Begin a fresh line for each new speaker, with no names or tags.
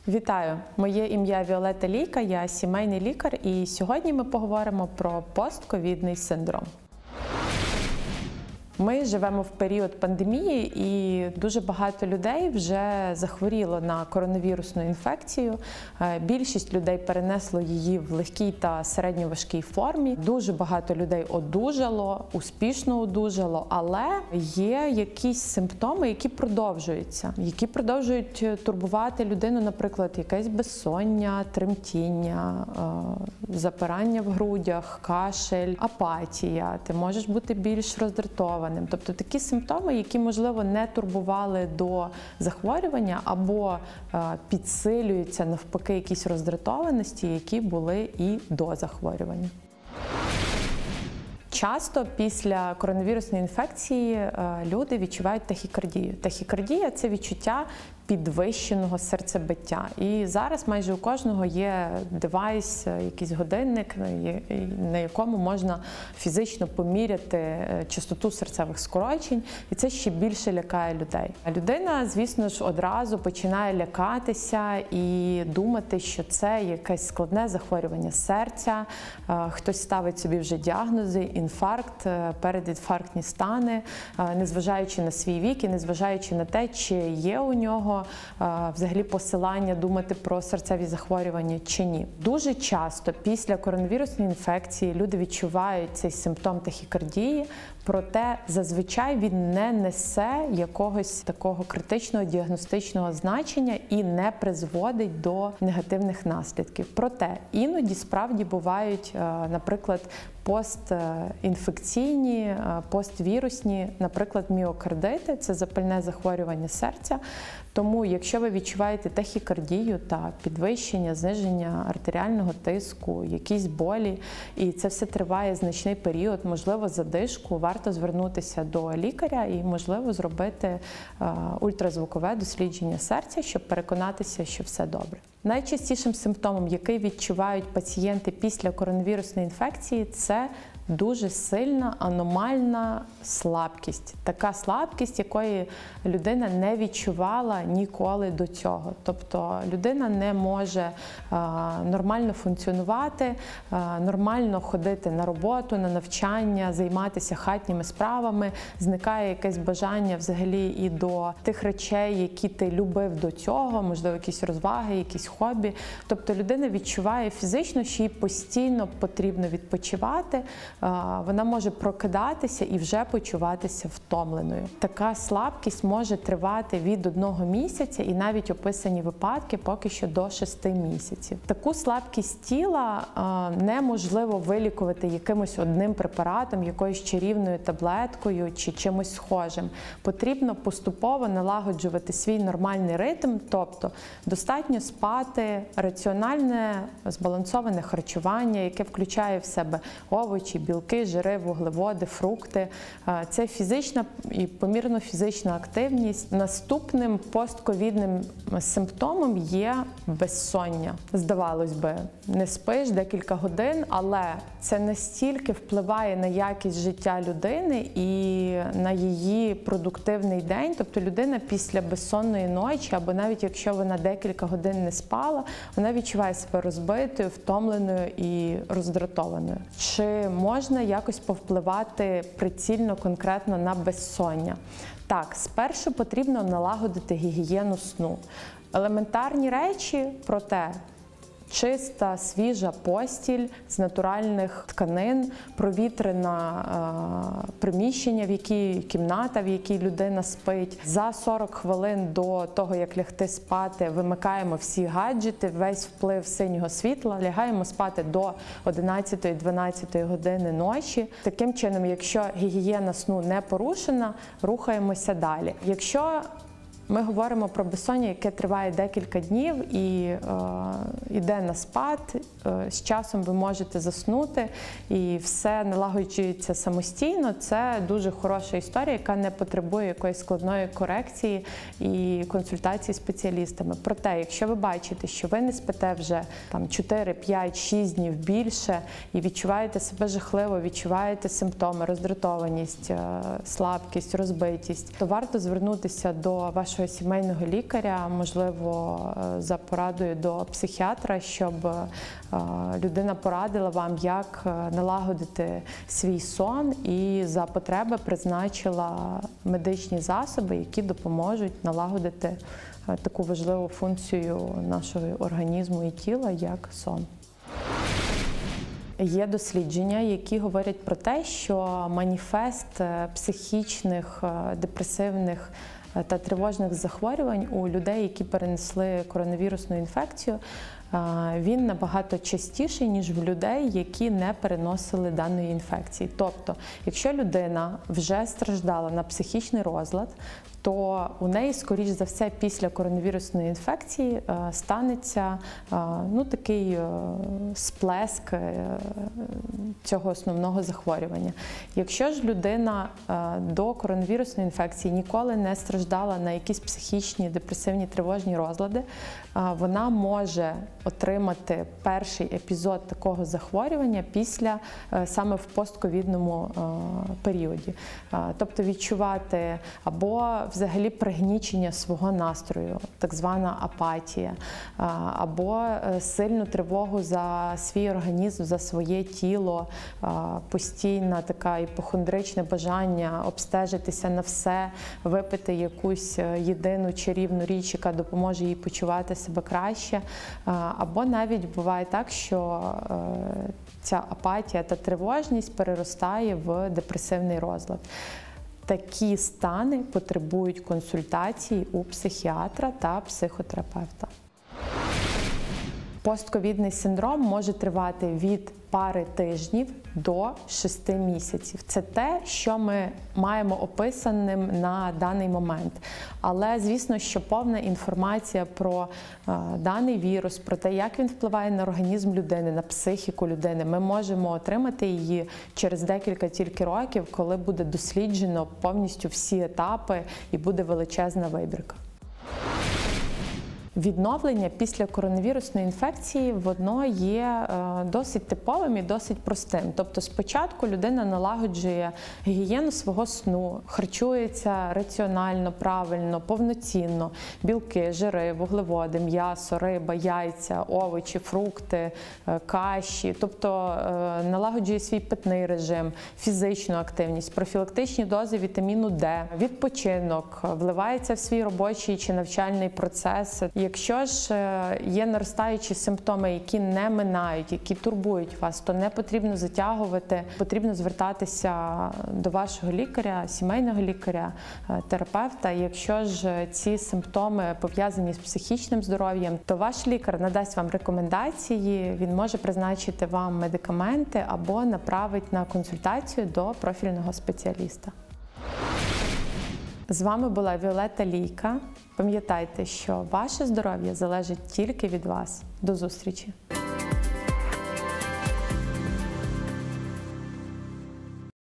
Вітаю! Моє ім'я Віолетта Лійка, я сімейний лікар, і сьогодні ми поговоримо про постковідний синдром. Ми живемо в період пандемії, і дуже багато людей вже захворіло на коронавірусну інфекцію. Більшість людей перенесло її в легкій та середньоважкій формі. Дуже багато людей одужало, успішно одужало, але є якісь симптоми, які продовжують турбувати людину, наприклад, якесь безсоння, тремтіння, запирання в грудях, кашель, апатія. Ти можеш бути більш роздратованим. Тобто такі симптоми, які, можливо, не турбували до захворювання або підсилюються, навпаки, якісь роздратованості, які були і до захворювання. Часто після коронавірусної інфекції люди відчувають тахікардію. Тахікардія – це відчуття підвищеного серцебиття. І зараз майже у кожного є девайс, якийсь годинник, на якому можна фізично поміряти частоту серцевих скорочень, і це ще більше лякає людей. Людина, звісно ж, одразу починає лякатися і думати, що це якесь складне захворювання серця, хтось ставить собі вже діагнози, інфаркт, передінфарктні стани, незважаючи на свій вік і незважаючи на те, чи є у нього взагалі посилання думати про серцеві захворювання чи ні. Дуже часто після коронавірусної інфекції люди відчувають цей симптом тахікардії, проте зазвичай він не несе якогось такого критичного діагностичного значення і не призводить до негативних наслідків. Проте іноді справді бувають, наприклад, постінфекційні, поствірусні, наприклад, міокардити – це запальне захворювання серця. Тому, якщо ви відчуваєте тахікардію та підвищення, зниження артеріального тиску, якісь болі, і це все триває значний період, можливо, задишку, варто звернутися до лікаря і, можливо, зробити ультразвукове дослідження серця, щоб переконатися, що все добре. Найчастішим симптомом, який відчувають пацієнти після коронавірусної інфекції, це дуже сильна аномальна слабкість. Така слабкість, якої людина не відчувала ніколи до цього. Тобто людина не може нормально функціонувати, нормально ходити на роботу, на навчання, займатися хатніми справами, зникає якесь бажання взагалі і до тих речей, які ти любив до цього, можливо, якісь розваги, якісь хобі. Тобто людина відчуває фізично, що їй постійно потрібно відпочивати, вона може прокидатися і вже почуватися втомленою. Така слабкість може тривати від 1 місяця і навіть описані випадки поки що до 6 місяців. Таку слабкість тіла неможливо вилікувати якимось одним препаратом, якоюсь чарівною таблеткою чи чимось схожим. Потрібно поступово налагоджувати свій нормальний ритм, тобто достатньо спати, раціональне, збалансоване харчування, яке включає в себе овочі, білки, жири, вуглеводи, фрукти. Це фізична і помірно фізична активність. Наступним постковідним симптомом є безсоння. Здавалось би, не спиш декілька годин, але це настільки впливає на якість життя людини і на її продуктивний день. Тобто людина після безсонної ночі, або навіть якщо вона декілька годин не спала, вона відчуває себе розбитою, втомленою і роздратованою. Чи можна якось повпливати прицільно, конкретно на безсоння? Так, спершу потрібно налагодити гігієну сну. Елементарні речі, проте чиста, свіжа постіль з натуральних тканин, провітрене приміщення, кімната, в якій людина спить. За 40 хвилин до того, як лягти спати, вимикаємо всі гаджети, весь вплив синього світла, лягаємо спати до 11-12 години ночі. Таким чином, якщо гігієна сну не порушена, рухаємося далі. Якщо ми говоримо про безсоння, яке триває декілька днів і йде на спад. З часом ви можете заснути і все налагоджується самостійно. Це дуже хороша історія, яка не потребує якоїсь складної корекції і консультації з спеціалістами. Проте, якщо ви бачите, що ви не спите вже 4, 5, 6 днів більше і відчуваєте себе жахливо, відчуваєте симптоми, роздратованість, слабкість, розбитість, то варто звернутися до вашого вашого сімейного лікаря, можливо, за порадою до психіатра, щоб людина порадила вам, як налагодити свій сон і за потреби призначила медичні засоби, які допоможуть налагодити таку важливу функцію нашого організму і тіла, як сон. Є дослідження, які говорять про те, що маніфест психічних, депресивних та тривожних захворювань у людей, які перенесли коронавірусну інфекцію, він набагато частіший, ніж в людей, які не переносили даної інфекції. Тобто, якщо людина вже страждала на психічний розлад, то у неї, скоріш за все, після коронавірусної інфекції станеться такий сплеск цього основного захворювання. Якщо ж людина до коронавірусної інфекції ніколи не страждала на якісь психічні, депресивні, тривожні розлади, вона може отримати перший епізод такого захворювання саме в постковідному періоді. Тобто відчувати або взагалі пригнічення свого настрою, так звана апатія, або сильну тривогу за свій організм, за своє тіло, постійне таке іпохондричне бажання обстежитися на все, випити якусь єдину чарівну річ, яка допоможе їй почувати себе краще. Або навіть буває так, що ця апатія та тривожність переростає в депресивний розлад. Такі стани потребують консультації у психіатра та психотерапевта. Постковідний синдром може тривати від пари тижнів до 6 місяців. Це те, що ми маємо описаним на даний момент. Але, звісно, що повна інформація про даний вірус, про те, як він впливає на організм людини, на психіку людини, ми можемо отримати її через декілька тільки років, коли буде досліджено повністю всі етапи і буде величезна вибірка. Відновлення після коронавірусної інфекції, воно є досить типовим і досить простим. Тобто спочатку людина налагоджує гігієну свого сну, харчується раціонально, правильно, повноцінно. Білки, жири, вуглеводи, м'ясо, риба, яйця, овочі, фрукти, каші. Тобто налагоджує свій питний режим, фізичну активність, профілактичні дози вітаміну Д, відпочинок, вливається в свій робочий чи навчальний процес. Якщо ж є наростаючі симптоми, які не минають, які турбують вас, то не потрібно затягувати, потрібно звертатися до вашого лікаря, сімейного лікаря, терапевта. Якщо ж ці симптоми пов'язані з психічним здоров'ям, то ваш лікар надасть вам рекомендації, він може призначити вам медикаменти або направить на консультацію до профільного спеціаліста. З вами була Віолетта Лійка. Пам'ятайте, що ваше здоров'я залежить тільки від вас. До зустрічі!